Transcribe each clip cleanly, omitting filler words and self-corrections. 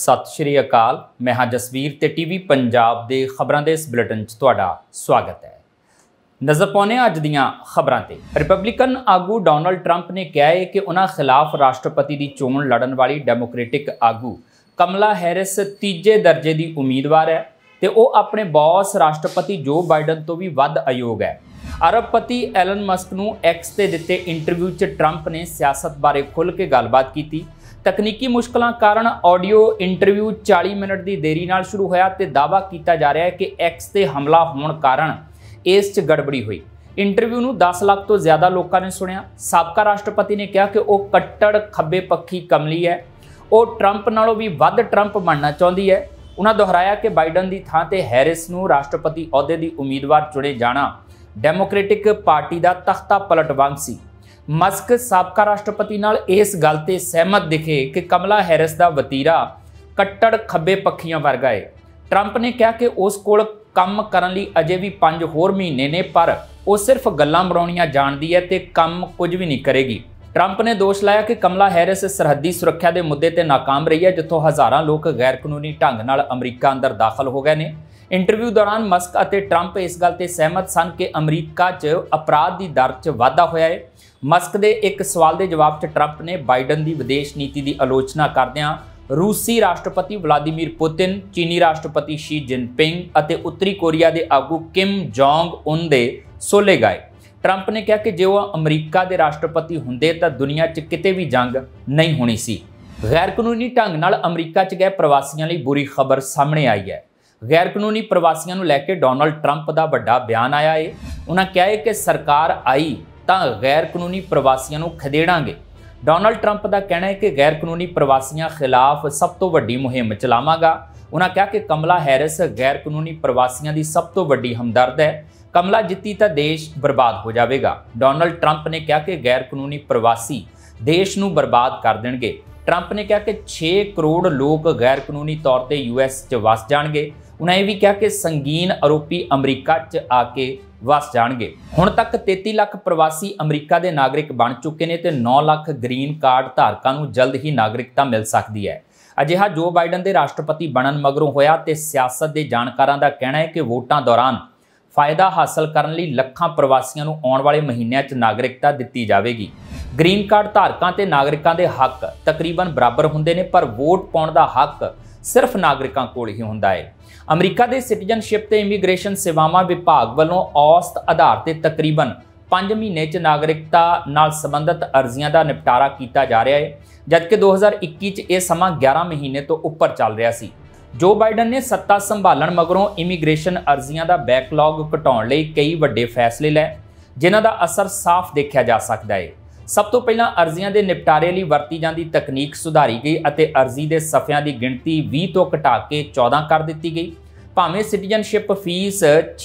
सत श्री अकाल। मैं हाँ जसवीर ते टीवी पंजाब दे खबरां दे इस बुलेटिन च तुहाडा स्वागत है। नज़र पाउने अज दीआं खबरां ते। रिपब्लिकन आगू डोनाल्ड ट्रंप ने कहा है कि उन्हां खिलाफ राष्ट्रपति की चोण लड़न वाली डेमोक्रेटिक आगू कमला हैरिस तीजे दर्जे की उम्मीदवार है ते वह अपने बॉस राष्ट्रपति जो बाइडन तो भी वध अयोग है। अरबपति एलन मस्क नूं एक्स ते दिते इंटरव्यू च ट्रंप ने सियासत बारे खुल के गलबात की। तकनीकी मुश्किलों कारण ऑडियो इंटरव्यू 40 मिनट की देरी नाल शुरू होया ते दावा किया जा रहा है कि एक्स ते हमला होने कारण इस च गड़बड़ी हुई। इंटरव्यू नूं 10 लाख तो ज़्यादा लोगों ने सुनिया। साबका राष्ट्रपति ने कहा कि वह कट्टर खब्बे पक्षी कमली है, वह ट्रंप नालों भी वध ट्रंप बनना चाहती है। उन्होंने दोहराया कि बाइडन की थां ते हैरिस नूं राष्ट्रपति अहुदे की उम्मीदवार चुने जाना डेमोक्रेटिक पार्टी का तख्ता पलट वांग सी। मस्क साबका राष्ट्रपति नाल इस गल ते सहमत दिखे कि कमला हैरिस का वतीरा कट्टर खब्बे पक्षियों वर्गा है। ट्रंप ने कहा कि उस कोल काम करन लई अजे भी 5 होर महीने ने, पर वह सिर्फ गल्लां बनाउणियां जाणदी है ते काम कुछ भी नहीं करेगी। ट्रंप ने दोष लाया कि कमला हैरिस सरहदी सुरक्षा के मुद्दे ते नाकाम रही है, जिथों हज़ारां लोग गैर कानूनी ढंग नाल अमरीका अंदर दाखिल हो गए ने। इंटरव्यू दौरान मस्क और ट्रंप इस गल ते सहमत सन कि अमरीका च अपराध की दर च वाधा होया है। मस्क के एक सवाल के जवाब च ट्रंप ने बाइडन की विदेश नीति की आलोचना करदिआं रूसी राष्ट्रपति व्लादिमीर पुतिन, चीनी राष्ट्रपति शी जिनपिंग और उत्तरी कोरिया के आगू किम जोंग उन दे सोले गाए। ट्रंप ने कहा कि जे वह अमरीका के राष्ट्रपति हुंदे तां दुनिया च किते भी जंग नहीं होनी सी। गैर कानूनी ढंग नाल अमरीका च गए प्रवासियों लई बुरी खबर सामने आई है। गैर कानूनी प्रवासियों नूं लैके डोनाल्ड ट्रंप का वड्डा बयान आया है। उन्होंने कहा है कि सरकार आई तां गैर कानूनी प्रवासियों नूं खदेड़ांगे। डोनाल्ड ट्रंप का कहना है कि गैर कानूनी प्रवासियों खिलाफ सब तो वड्डी मुहिम चलावांगा। उन्होंने कहा कि कमला हैरिस गैर कानूनी प्रवासियों की सब तो वड्डी हमदर्द है। कमला जित्ती तो देश बर्बाद हो जाएगा। डोनाल्ड ट्रंप ने कहा कि गैर कानूनी प्रवासी देश नूं बर्बाद कर देंगे। ट्रंप ने कहा कि 6 करोड़ लोग गैर कानूनी तौर पर यूएस च वस जाएंगे। उन्हें भी कहा कि संगीन आरोपी अमरीका च आके वस जाएंगे। हुण तक 33 लाख प्रवासी अमरीका के नागरिक बन चुके हैं तो 9 लाख ग्रीन कार्ड धारकों को जल्द ही नागरिकता मिल सकती है। अजिहा जो बाइडन के राष्ट्रपति बनन मगरों होया ते सियासत के जानकारों का कहना है कि वोटां दौरान फायदा हासिल करने लई लखां प्रवासियों को आने वाले महीनों च नागरिकता दी जाएगी। ग्रीन कार्ड धारकों ते नागरिकों के हक तकरीबन बराबर होंदे ने, पर वोट पाउण दा हक सिर्फ नागरिकों कोल ही हुंदा है। अमरीका के सिटीजनशिप ते इमीग्रेशन सेवावां विभाग वालों औसत आधार ते तकरीबन 5 महीने च नागरिकता नाल संबंधित अर्जियां का निपटारा किया जा रहा है, जबकि 2021 च यह समा 11 महीने तो उपर चल रहा सी। जो बाइडन ने सत्ता संभालण मगरों इमीग्रेशन अर्जियां का बैकलॉग घटाउण लई कई वड्डे फैसले लए, जिन्हां दा असर साफ देखा जा सकता है। सब तो पहला अर्जियां के निपटारे लिए वरती जाती तकनीक सुधारी गई और अर्जी के सफ़ियां की गिणती 20 तो घटा के 14 कर दी गई। भावें सिटीजनशिप फीस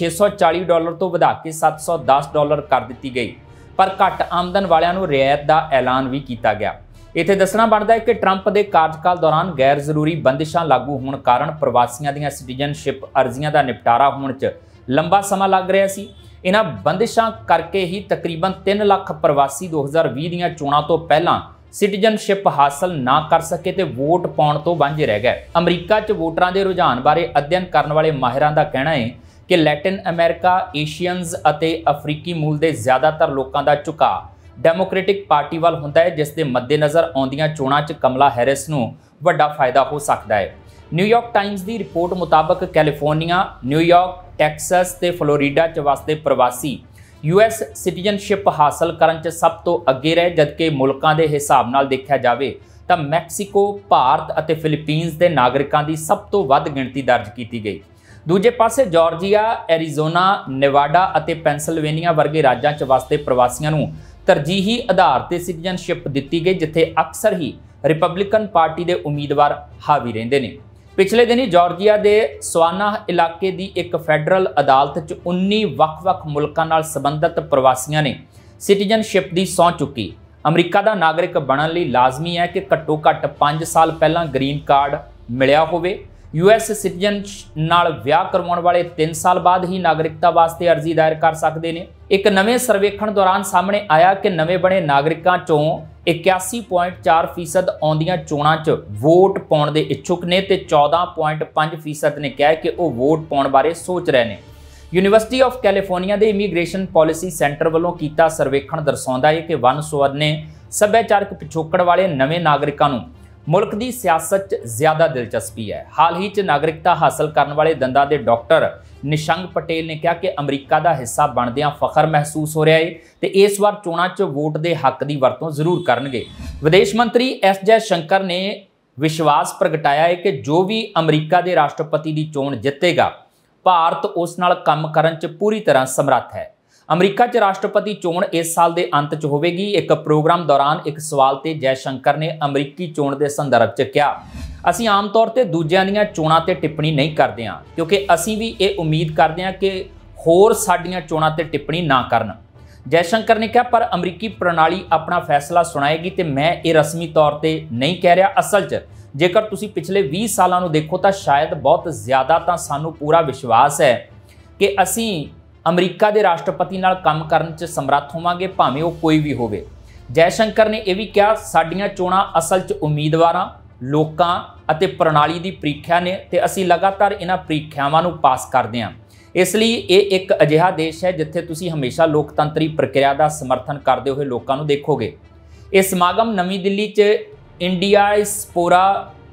$640 तो बढ़ा के $710 कर दी गई, पर घट आमदन वालियां नूं रियायत का ऐलान भी किया गया। इत्थे दसना बनता है कि ट्रंप के कार्यकाल दौरान गैर जरूरी बंदिशां लागू होने कारण प्रवासियों दी सिटीजनशिप अर्जियां का निपटारा होने च लंबा समा लग रहा सी। इन्हां बंदिशां करके ही तकरीबन 3 लाख प्रवासी 2020 दीआं चोणां तो पहलां सिटीजनशिप हासिल ना कर सके तो वोट पाउण तो वांझे रह गए। अमरीका च वोटरां दे रुझान बारे अध्ययन करने वाले माहिरां दा कहना है कि लैटिन अमेरिका, एशियनस अते अफ्रीकी मूल के ज़्यादातर लोगों का झुकाव डेमोक्रेटिक पार्टी वाल हुंदा है, जिस दे मद्देनज़र आउंदियां चोणां च कमला हैरिस नूं वड्डा फायदा हो सकता है। न्यूयॉर्क टाइम्स की रिपोर्ट मुताबक कैलीफोर्निया, न्यूयॉर्क, टैक्सस ते फ्लोरीडा च वसदे प्रवासी यूएस सिटीजनशिप हासिल करन च सब तो अगे रहे, जबकि मुल्कां दे हिसाब नाल देखा जाए तो मैक्सीको, भारत और फिलीपीनस के नागरिकों की सब तो वध गिणती दर्ज की गई। दूजे पासे जॉर्जिया, एरीजोना, नेवाडा और पेंसिल्वेनिया वर्गे राज्यों च वसदे प्रवासियों को तरजीही आधार पर सिटीजनशिप दी गई, जिथे अक्सर ही रिपब्लिकन पार्टी के उम्मीदवार हावी रहिंदे ने। पिछले दिनी जॉर्जिया के सवाना इलाके की एक फैडरल अदालत च 19 ਵੱਖ-ਵੱਖ मुल्कां नाल संबंधित प्रवासियों ने सिटीजनशिप की सौं चुकी। अमरीका का नागरिक बनने लई लाजमी है कि घट्टो घट्ट 5 साल पहला ग्रीन कार्ड मिलिया होवे। यूएस सिटीजन नाल विआह करवाउण वाले 3 साल बाद ही नागरिकता वास्ते अर्जी दायर कर सकते हैं। एक नवे सर्वेखण दौरान सामने आया कि नवे बने नागरिकों चों 81.4% ਆਉਂਦੀਆਂ ਚੋਣਾਂ 'ਚ ਵੋਟ ਪਾਉਣ ਦੇ ਇੱਛੁਕ ਨੇ ਤੇ 14.5% ਨੇ ਕਿਹਾ ਕਿ ਉਹ ਵੋਟ ਪਾਉਣ ਬਾਰੇ ਸੋਚ ਰਹੇ ਨੇ। ਯੂਨੀਵਰਸਿਟੀ ਆਫ ਕੈਲੀਫੋਰਨੀਆ ਦੇ ਇਮੀਗ੍ਰੇਸ਼ਨ ਪਾਲਿਸੀ ਸੈਂਟਰ ਵੱਲੋਂ ਕੀਤਾ ਸਰਵੇਖਣ ਦਰਸਾਉਂਦਾ ਹੈ ਕਿ ਵਨ ਸੁਵੰਨੇ ਸੱਭਿਆਚਾਰਕ ਪਿਛੋਕੜ ਵਾਲੇ ਨਵੇਂ ਨਾਗਰਿਕਾਂ ਨੂੰ ਮੁਲਕ ਦੀ ਸਿਆਸਤ 'ਚ ਜ਼ਿਆਦਾ ਦਿਲਚਸਪੀ ਹੈ। ਹਾਲ ਹੀ 'ਚ ਨਾਗਰਿਕਤਾ ਹਾਸਲ ਕਰਨ ਵਾਲੇ ਦੰਦਾਂ ਦੇ ਡਾਕਟਰ ਨਿਸ਼ੰਗ ਪਟੇਲ ਨੇ ਕਿਹਾ ਕਿ ਅਮਰੀਕਾ ਦਾ ਹਿੱਸਾ ਬਣਦਿਆਂ ਫਖਰ ਮਹਿਸੂਸ ਹੋ ਰਿਹਾ ਹੈ ਤੇ ਇਸ ਵਾਰ ਚੋਣਾਂ 'ਚ ਵੋਟ ਦੇ ਹੱਕ ਦੀ ਵਰਤੋਂ ਜ਼ਰੂਰ ਕਰਨਗੇ। ਵਿਦੇਸ਼ ਮੰਤਰੀ ਐਸ ਜੈ ਸ਼ੰਕਰ ਨੇ ਵਿਸ਼ਵਾਸ ਪ੍ਰਗਟਾਇਆ ਹੈ ਕਿ ਜੋ ਵੀ ਅਮਰੀਕਾ ਦੇ ਰਾਸ਼ਟਰਪਤੀ ਦੀ ਚੋਣ ਜਿੱਤੇਗਾ, ਭਾਰਤ ਉਸ ਨਾਲ ਕੰਮ ਕਰਨ 'ਚ ਪੂਰੀ ਤਰ੍ਹਾਂ ਸਮਰੱਥ ਹੈ। ਅਮਰੀਕਾ 'ਚ ਰਾਸ਼ਟਰਪਤੀ ਚੋਣ ਇਸ ਸਾਲ ਦੇ ਅੰਤ 'ਚ ਹੋਵੇਗੀ। ਇੱਕ ਪ੍ਰੋਗਰਾਮ ਦੌਰਾਨ ਇੱਕ ਸਵਾਲ ਤੇ ਜੈ ਸ਼ੰਕਰ ਨੇ ਅਮਰੀਕੀ ਚੋਣ ਦੇ ਸੰਦਰਭ 'ਚ ਕਿਹਾ, ਅਸੀਂ ਆਮ ਤੌਰ ਤੇ ਦੂਜਿਆਂ ਦੀਆਂ ਚੋਣਾਂ ਤੇ ਟਿੱਪਣੀ ਨਹੀਂ ਕਰਦੇ ਹਾਂ ਕਿਉਂਕਿ ਅਸੀਂ ਵੀ ਇਹ ਉਮੀਦ ਕਰਦੇ ਹਾਂ ਕਿ ਹੋਰ ਸਾਡੀਆਂ ਚੋਣਾਂ ਤੇ ਟਿੱਪਣੀ ਨਾ ਕਰਨ। ਜੈ ਸ਼ੰਕਰ ਨੇ ਕਿਹਾ, ਪਰ ਅਮਰੀਕੀ ਪ੍ਰਣਾਲੀ ਆਪਣਾ ਫੈਸਲਾ ਸੁਣਾਏਗੀ ਤੇ ਮੈਂ ਇਹ ਰਸਮੀ ਤੌਰ ਤੇ ਨਹੀਂ ਕਹਿ ਰਿਹਾ। ਅਸਲ 'ਚ ਜੇਕਰ ਤੁਸੀਂ ਪਿਛਲੇ 20 ਸਾਲਾਂ ਨੂੰ ਦੇਖੋ ਤਾਂ ਸ਼ਾਇਦ ਬਹੁਤ ਜ਼ਿਆਦਾ ਤਾਂ ਸਾਨੂੰ ਪੂਰਾ ਵਿਸ਼ਵਾਸ ਹੈ ਕਿ ਅਸੀਂ ਅਮਰੀਕਾ ਦੇ ਰਾਸ਼ਟਰਪਤੀ ਨਾਲ ਕੰਮ ਕਰਨ 'ਚ ਸਮਰੱਥ ਹੋਵਾਂਗੇ, ਭਾਵੇਂ ਉਹ ਕੋਈ ਵੀ ਹੋਵੇ। ਜੈ ਸ਼ੰਕਰ ਨੇ ਇਹ ਵੀ ਕਿਹਾ, ਸਾਡੀਆਂ ਚੋਣਾਂ ਅਸਲ 'ਚ ਉਮੀਦਵਾਰਾਂ, ਲੋਕਾਂ ਅਤੇ ਪ੍ਰਣਾਲੀ ਦੀ ਪ੍ਰੀਖਿਆ ਨੇ ਤੇ ਅਸੀਂ ਲਗਾਤਾਰ ਇਹਨਾਂ ਪ੍ਰੀਖਿਆਵਾਂ ਨੂੰ ਪਾਸ ਕਰਦੇ ਹਾਂ। ਇਸ ਲਈ ਇਹ ਇੱਕ ਅਜਿਹਾ ਦੇਸ਼ ਹੈ ਜਿੱਥੇ ਤੁਸੀਂ ਹਮੇਸ਼ਾ ਲੋਕਤੰਤਰੀ ਪ੍ਰਕਿਰਿਆ ਦਾ ਸਮਰਥਨ ਕਰਦੇ ਹੋਏ ਲੋਕਾਂ ਨੂੰ ਦੇਖੋਗੇ। ਇਹ ਸਮਾਗਮ ਨਵੀਂ ਦਿੱਲੀ 'ਚ Indiaspora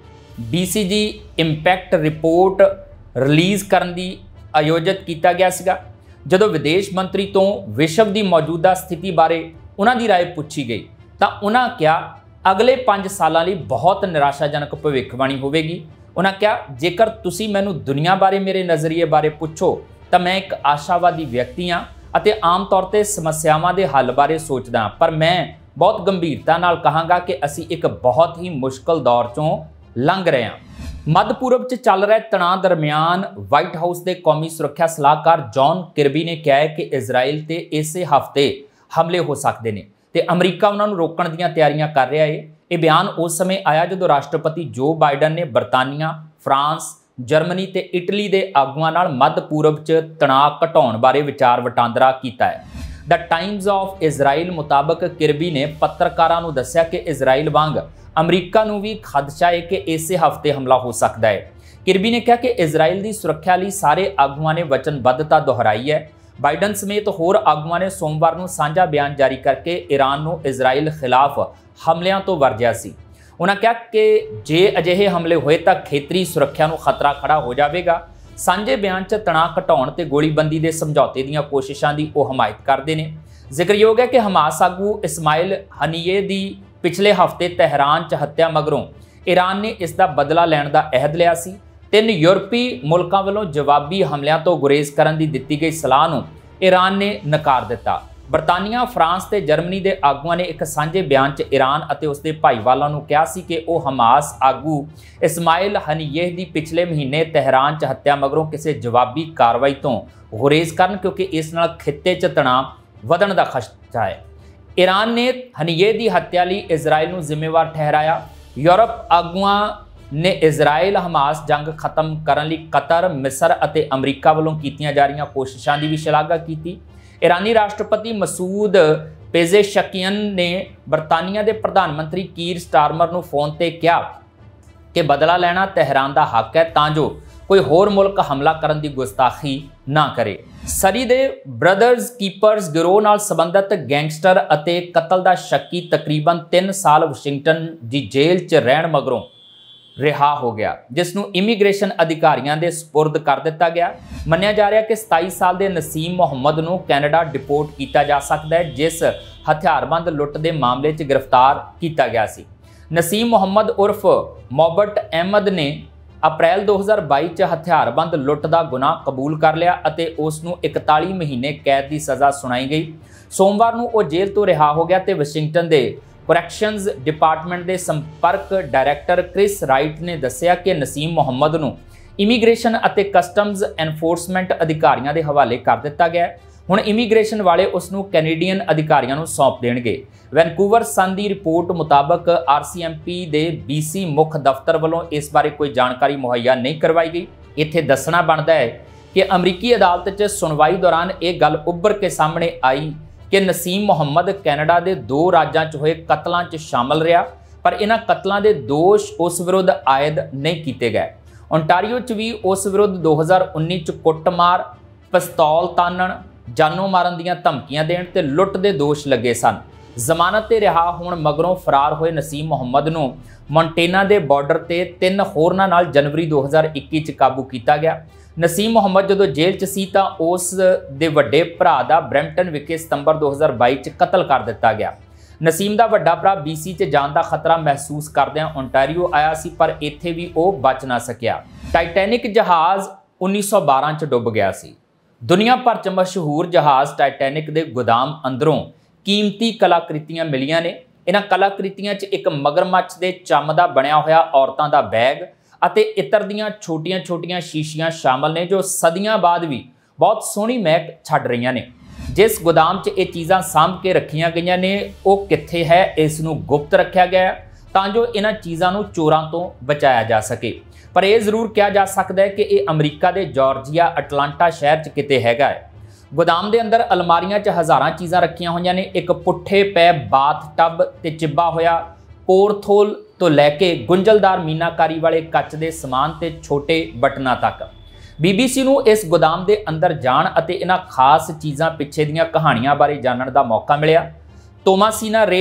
BCG impact report release ਕਰਨ ਦੀ ਆਯੋਜਿਤ ਕੀਤਾ ਗਿਆ ਸੀਗਾ। ਜਦੋਂ ਵਿਦੇਸ਼ ਮੰਤਰੀ ਤੋਂ ਵਿਸ਼ਵ ਦੀ ਮੌਜੂਦਾ ਸਥਿਤੀ ਬਾਰੇ ਉਹਨਾਂ ਦੀ ਰਾਏ ਪੁੱਛੀ ਗਈ ਤਾਂ ਉਹਨਾਂ ਕਿਹਾ, ਅਗਲੇ 5 ਸਾਲਾਂ ਲਈ ਬਹੁਤ ਨਿਰਾਸ਼ਾਜਨਕ ਭਵਿੱਖਬਾਣੀ ਹੋਵੇਗੀ। ਉਹਨਾਂ ਕਿਹਾ, ਜੇਕਰ ਤੁਸੀਂ ਮੈਨੂੰ ਦੁਨੀਆ ਬਾਰੇ ਮੇਰੇ ਨਜ਼ਰੀਏ ਬਾਰੇ ਪੁੱਛੋ ਤਾਂ ਮੈਂ ਇੱਕ ਆਸ਼ਾਵਾਦੀ ਵਿਅਕਤੀ ਹਾਂ ਅਤੇ ਆਮ ਤੌਰ ਤੇ ਸਮੱਸਿਆਵਾਂ ਦੇ ਹੱਲ ਬਾਰੇ ਸੋਚਦਾ ਹਾਂ, ਪਰ ਮੈਂ ਬਹੁਤ ਗੰਭੀਰਤਾ ਨਾਲ ਕਹਾਂਗਾ ਕਿ ਅਸੀਂ ਇੱਕ ਬਹੁਤ ਹੀ ਮੁਸ਼ਕਲ ਦੌਰ 'ਚੋਂ ਲੰਘ ਰਹੇ ਹਾਂ। ਮੱਧ ਪੂਰਬ 'ਚ ਚੱਲ ਰਹੇ ਤਣਾਅ ਦਰਮਿਆਨ ਵਾਈਟ ਹਾਊਸ ਦੇ ਕੌਮੀ ਸੁਰੱਖਿਆ ਸਲਾਹਕਾਰ ਜੌਨ ਕਿਰਬੀ ਨੇ ਕਿਹਾ ਹੈ ਕਿ ਇਜ਼ਰਾਈਲ ਤੇ ਇਸੇ ਹਫ਼ਤੇ ਹਮਲੇ ਹੋ ਸਕਦੇ ਨੇ ਤੇ ਅਮਰੀਕਾ ਉਹਨਾਂ ਨੂੰ ਰੋਕਣ ਦੀਆਂ ਤਿਆਰੀਆਂ ਕਰ ਰਿਹਾ ਹੈ। ਇਹ ਬਿਆਨ ਉਸ ਸਮੇਂ ਆਇਆ ਜਦੋਂ ਰਾਸ਼ਟਰਪਤੀ ਜੋ ਬਾਈਡਨ ਨੇ ਬਰਤਾਨੀਆ, ਫਰਾਂਸ, ਜਰਮਨੀ ਤੇ ਇਟਲੀ ਦੇ ਆਗੂਆਂ ਨਾਲ ਮੱਧ ਪੂਰਬ 'ਚ ਤਣਾਅ ਘਟਾਉਣ ਬਾਰੇ ਵਿਚਾਰ ਵਟਾਂਦਰਾ ਕੀਤਾ ਹੈ। ਦ ਟਾਈਮਜ਼ ਆਫ ਇਜ਼ਰਾਈਲ ਮੁਤਾਬਕ ਕਿਰਬੀ ਨੇ ਪੱਤਰਕਾਰਾਂ ਨੂੰ ਦੱਸਿਆ ਕਿ ਇਜ਼ਰਾਈਲ ਵਾਂਗ ਅਮਰੀਕਾ ਨੂੰ ਵੀ ਖਦਸ਼ਾ ਹੈ ਕਿ ਇਸੇ ਹਫ਼ਤੇ ਹਮਲਾ ਹੋ ਸਕਦਾ ਹੈ। ਕਿਰਬੀ ਨੇ ਕਿਹਾ ਕਿ ਇਜ਼ਰਾਈਲ ਦੀ ਸੁਰੱਖਿਆ ਲਈ ਸਾਰੇ ਆਗੂਆਂ ਨੇ ਵਚਨਬੱਧਤਾ ਦੁਹਰਾਈ ਹੈ। ਬਾਈਡਨ ਸਮੇਤ ਹੋਰ ਆਗੂਆਂ ਨੇ ਸੋਮਵਾਰ ਨੂੰ ਸਾਂਝਾ ਬਿਆਨ ਜਾਰੀ ਕਰਕੇ ਈਰਾਨ ਨੂੰ ਇਜ਼ਰਾਈਲ ਖਿਲਾਫ ਹਮਲਿਆਂ ਤੋਂ ਵਰਜਿਆ ਸੀ। ਉਹਨਾਂ ਕਿਹਾ ਕਿ ਜੇ ਅਜਿਹੇ ਹਮਲੇ ਹੋਏ ਤਾਂ ਖੇਤਰੀ ਸੁਰੱਖਿਆ ਨੂੰ ਖਤਰਾ ਖੜਾ ਹੋ ਜਾਵੇਗਾ। ਸਾਂਝੇ ਬਿਆਨ 'ਚ ਤਣਾਅ ਘਟਾਉਣ ਤੇ ਗੋਲੀਬੰਦੀ ਦੇ ਸਮਝੌਤੇ ਦੀਆਂ ਕੋਸ਼ਿਸ਼ਾਂ ਦੀ ਉਹ ਹਮਾਇਤ ਕਰਦੇ ਨੇ। ਜ਼ਿਕਰਯੋਗ ਹੈ ਕਿ ਹਮਾਸ ਆਗੂ ਇਸਮਾਇਲ ਹਨੀਏ ਦੀ ਪਿਛਲੇ ਹਫ਼ਤੇ ਤਹਿਰਾਨ 'ਚ ਹੱਤਿਆ ਮਗਰੋਂ ਈਰਾਨ ਨੇ ਇਸ ਦਾ ਬਦਲਾ ਲੈਣ ਦਾ ਅਹਿਦ ਲਿਆ ਸੀ। 3 ਯੂਰਪੀ ਮੁਲਕਾਂ ਵੱਲੋਂ ਜਵਾਬੀ ਹਮਲਿਆਂ ਤੋਂ ਗੁਰੇਜ਼ ਕਰਨ ਦੀ ਦਿੱਤੀ ਗਈ ਸਲਾਹ ਨੂੰ ਈਰਾਨ ਨੇ ਨਕਾਰ ਦਿੱਤਾ। ਬਰਤਾਨੀਆ, ਫਰਾਂਸ ਤੇ ਜਰਮਨੀ ਦੇ ਆਗੂਆਂ ਨੇ ਇੱਕ ਸਾਂਝੇ ਬਿਆਨ 'ਚ ਈਰਾਨ ਅਤੇ ਉਸਦੇ ਭਾਈਵਾਲਾਂ ਨੂੰ ਕਿਹਾ ਸੀ ਕਿ ਉਹ ਹਮਾਸ ਆਗੂ ਇਸਮਾਇਲ ਹਨੀਏਹ ਦੀ ਪਿਛਲੇ ਮਹੀਨੇ ਤਹਿਰਾਨ 'ਚ ਹੱਤਿਆ ਮਗਰੋਂ ਕਿਸੇ ਜਵਾਬੀ ਕਾਰਵਾਈ ਤੋਂ ਗੁਰੇਜ਼ ਕਰਨ ਕਿਉਂਕਿ ਇਸ ਨਾਲ ਖਿੱਤੇ 'ਚ ਤਣਾਅ ਵਧਣ ਦਾ ਖਦਸ਼ਾ ਹੈ। ਈਰਾਨ ਨੇ ਹਨੀਏ ਦੀ ਹੱਤਿਆ ਲਈ ਇਜ਼ਰਾਈਲ ਨੂੰ ਜ਼ਿੰਮੇਵਾਰ ਠਹਿਰਾਇਆ। ਯੂਰਪ ਆਗੂਆਂ ਨੇ ਇਜ਼ਰਾਈਲ ਹਮਾਸ ਜੰਗ ਖਤਮ ਕਰਨ ਲਈ ਕਤਰ, ਮਿਸਰ ਅਤੇ ਅਮਰੀਕਾ ਵੱਲੋਂ ਕੀਤੀਆਂ ਜਾ ਰਹੀਆਂ ਕੋਸ਼ਿਸ਼ਾਂ ਦੀ ਵੀ ਸ਼ਲਾਘਾ ਕੀਤੀ। ਈਰਾਨੀ ਰਾਸ਼ਟਰਪਤੀ ਮਸੂਦ ਪੇਜ਼ੇਸ਼ਕੀਅਨ ਨੇ ਬਰਤਾਨੀਆ ਦੇ ਪ੍ਰਧਾਨ ਮੰਤਰੀ ਕੀਰ ਸਟਾਰਮਰ ਨੂੰ ਫੋਨ ਤੇ ਕਿਹਾ ਕਿ ਬਦਲਾ ਲੈਣਾ ਤਹਿਰਾਨ ਦਾ ਹੱਕ ਹੈ ਤਾਂ ਜੋ ਕੋਈ ਹੋਰ ਮੁਲਕ ਹਮਲਾ ਕਰਨ ਦੀ ਗੁਸਤਾਖੀ ਨਾ ਕਰੇ। ਸਰੀ ਦੇ ਬ੍ਰਦਰਜ਼ ਕੀਪਰਜ਼ ਗਿਰੋਹ ਨਾਲ ਸੰਬੰਧਿਤ ਗੈਂਗਸਟਰ ਅਤੇ ਕਤਲ ਦਾ ਸ਼ੱਕੀ ਤਕਰੀਬਨ 3 ਸਾਲ ਵਾਸ਼ਿੰਗਟਨ ਦੀ ਜੇਲ੍ਹ 'ਚ ਰਹਿਣ ਮਗਰੋਂ ਰਿਹਾ ਹੋ ਗਿਆ, ਜਿਸ ਨੂੰ ਇਮੀਗ੍ਰੇਸ਼ਨ ਅਧਿਕਾਰੀਆਂ ਦੇ ਸਪੁਰਦ ਕਰ ਦਿੱਤਾ ਗਿਆ। ਮੰਨਿਆ ਜਾ ਰਿਹਾ ਕਿ 27 ਸਾਲ ਦੇ ਨਸੀਮ ਮੁਹੰਮਦ ਨੂੰ ਕੈਨੇਡਾ ਡਿਪੋਰਟ ਕੀਤਾ ਜਾ ਸਕਦਾ ਹੈ, ਜਿਸ ਹਥਿਆਰਬੰਦ ਲੁੱਟ ਦੇ ਮਾਮਲੇ 'ਚ ਗ੍ਰਿਫਤਾਰ ਕੀਤਾ ਗਿਆ ਸੀ। ਨਸੀਮ ਮੁਹੰਮਦ ਉਰਫ ਮੋਬਟ ਅਹਿਮਦ ਨੇ ਅਪ੍ਰੈਲ 2022 'ਚ ਹਥਿਆਰਬੰਦ ਲੁੱਟ ਦਾ ਗੁਨਾਹ ਕਬੂਲ ਕਰ ਲਿਆ ਅਤੇ ਉਸ ਨੂੰ 41 ਮਹੀਨੇ ਕੈਦ ਦੀ ਸਜ਼ਾ ਸੁਣਾਈ ਗਈ। ਸੋਮਵਾਰ ਨੂੰ ਉਹ ਜੇਲ੍ਹ ਤੋਂ ਰਿਹਾ ਹੋ ਗਿਆ ਤੇ ਵਾਸ਼ਿੰਗਟਨ ਦੇ ਕਰੈਕਸ਼ਨਜ਼ ਡਿਪਾਰਟਮੈਂਟ ਦੇ ਸੰਪਰਕ ਡਾਇਰੈਕਟਰ ਕ੍ਰਿਸ ਰਾਈਟ ਨੇ ਦੱਸਿਆ ਕਿ ਨਸੀਮ ਮੁਹੰਮਦ ਨੂੰ ਇਮੀਗ੍ਰੇਸ਼ਨ ਅਤੇ ਕਸਟਮਜ਼ ਐਨਫੋਰਸਮੈਂਟ ਅਧਿਕਾਰੀਆਂ ਦੇ ਹਵਾਲੇ ਕਰ ਦਿੱਤਾ ਗਿਆ। ਹੁਣ ਇਮੀਗ੍ਰੇਸ਼ਨ ਵਾਲੇ ਉਸ ਨੂੰ ਕੈਨੇਡੀਅਨ ਅਧਿਕਾਰੀਆਂ ਨੂੰ ਸੌਂਪ ਦੇਣਗੇ। ਵੈਨਕੂਵਰ ਸਨ ਦੀ ਰਿਪੋਰਟ ਮੁਤਾਬਕ RCMP ਦੇ BC ਮੁੱਖ ਦਫ਼ਤਰ ਵੱਲੋਂ ਇਸ ਬਾਰੇ ਕੋਈ ਜਾਣਕਾਰੀ ਮੁਹੱਈਆ ਨਹੀਂ ਕਰਵਾਈ ਗਈ। ਇੱਥੇ ਦੱਸਣਾ ਬਣਦਾ ਹੈ ਕਿ ਅਮਰੀਕੀ ਅਦਾਲਤ 'ਚ ਸੁਣਵਾਈ ਦੌਰਾਨ ਇਹ ਗੱਲ ਉੱਭਰ ਕੇ ਸਾਹਮਣੇ ਆਈ कि नसीम मुहम्मद कैनेडा के 2 राज्यों च होए कतलों च शामिल रहा, पर इन्हां कतलों के दोष उस विरुद्ध आयद नहीं किए गए। ओंटारियो च भी उस विरुद्ध 2019 च कुੱਟਮਾਰ, पिस्तौल तानण, जानों मारन दीआं धमकियां देण ते लुੱਟ दे दोष लगे सन। जमानत ते रिहा होण मगरों फरार होए नसीम मुहम्मद नूं मोंटेना के बॉर्डर ते 3 होरनां नाल जनवरी 2021 च काबू किया गया। नसीम मुहम्मद जदों जेल च सी तां उस दे वड्डे भरा दा ब्रैम्पटन विखे सितंबर 2022 च कतल कर दिता गया। नसीम दा वड्डा भरा BC च जान का खतरा महसूस करदिआं ओंटारियो आया सी, पर इत्थे भी वो बच ना सकिया। टाइटैनिक जहाज़ 1912 च डुब गया सी। दुनिया भर च मशहूर जहाज़ टाइटैनिक के गोदाम अंदरों कीमती कलाकृतियां मिलियां ने। इन्हां कलाकृतियां च एक मगरमच्छ के चम का बनया होया औरतां दा बैग ਅਤੇ इतर दीआं छोटियां छोटियां शीशियां शामिल ने, जो सदियां बाद भी बहुत सोहनी महक छड्ड रहीआं ने। जिस गोदाम च ये चीज़ां सांभ के रखियां गईयां ने वो कित्थे है, इस नूं गुप्त रखा गया तां जो इन्हां चीज़ां नूं चोरां तो बचाया जा सके। पर यह जरूर कहा जा सकता है कि यह अमरीका के जॉर्जिया अटलांटा शहर च किते हैगा है। गोदाम के अंदर अलमारियां च हज़ारां चीज़ां रखियां होईयां ने। एक पुट्ठे पै बाथ टब ते चिब्बा होया पोरथोल तो लैके गुंझलदार मीनाकारी वाले कच के समान ते छोटे बटना तक। BBC नूं इस गोदाम के अंदर जाण अते इन्हां खास चीज़ां पिछे दीआं कहानियां बारे जानन का मौका मिलिया। Tomasina Ray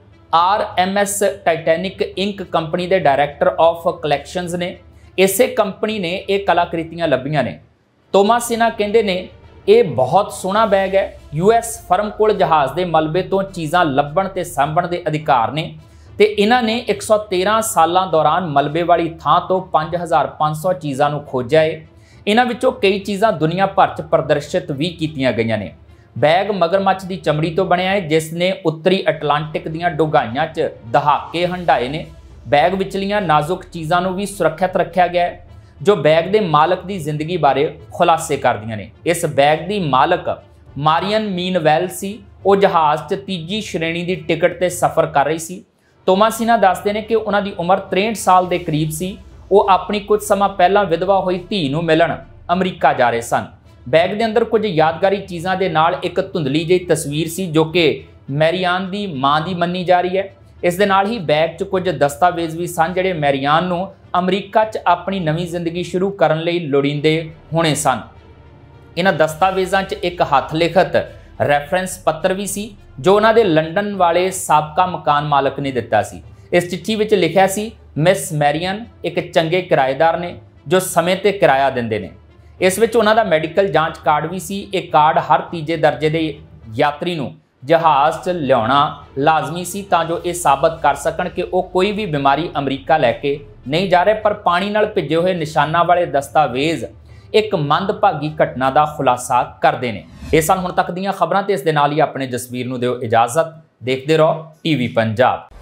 RMS Titanic Inc company के डायरैक्टर ऑफ कलैक्शनस ने इसे कंपनी ने ये कलाकृतियां लभियां ने। तोमासिना कहंदे ने ये बहुत सोहना बैग है। US फर्म कोल जहाज़ के मलबे तो चीज़ां लभण ते सांभण के अधिकार ने ते इन्हां ने 113 सालां दौरान मलबे वाली थां तो 5500 चीज़ां नूं खोजा है। इन्हां विचों कई चीज़ां दुनिया भर च प्रदर्शित भी कीतियां गईयां ने। बैग मगरमच्छ की चमड़ी तो बनया है, जिसने उत्तरी अटलांटिक दीआं डुगाइयां च दहाके हंडाए ने। बैग विचलियां नाजुक चीज़ां नूं भी सुरक्षित रखा गया है, जो बैग के मालक की जिंदगी बारे खुलासे करदियां ने। इस बैग की मालक मारियन मीनवेल सी। वो जहाज़ च 3जी श्रेणी की टिकट ते सफ़र कर रही सी। तोमासिना दसदे ने कि उन्हां दी उम्र 63 साल के करीब सी। वो अपनी कुछ समा पहला विधवा हुई धी नूं मिलण अमरीका जा रहे सन। बैग के अंदर कुछ यादगारी चीज़ों के नाल एक धुंधली जी तस्वीर सी, जो कि मैरियान की मां की मन्नी जा रही है। इस दे नाल ही बैग च कुछ दस्तावेज भी सन, जिहड़े मैरियान नूं अमरीका च अपनी नवीं जिंदगी शुरू करन लई लोड़ींदे होणे सन। इन्हां दस्तावेज़ां च एक हथ लिखत रैफरेंस पत्र भी सी, जो उन्हां दे लंडन वाले साबका मकान मालक ने दिता सी। इस चिट्ठी विच लिखिया सी, मिस मैरियन एक चंगे किराएदार ने जो समय ते किराया दिंदे ने। इस विच उन्हां दा मैडिकल जांच कार्ड भी सी। एक कार्ड हर तीजे दर्जे के यात्री नूं जहाज़ च लियाउणा लाजमी सी, तां जो ये साबित कर सकण कि वो कोई भी बीमारी अमरीका लैके नहीं जा रहे। पर पानी नाल भिजे हुए निशाना वाले दस्तावेज एक मंदभागी घटना का खुलासा करते हैं। ये सन हुण तक दीआं खबरां ते इस दे नाल ही अपने जसवीर नूं दिओ इजाजत। देखते रहो TV पंजाब।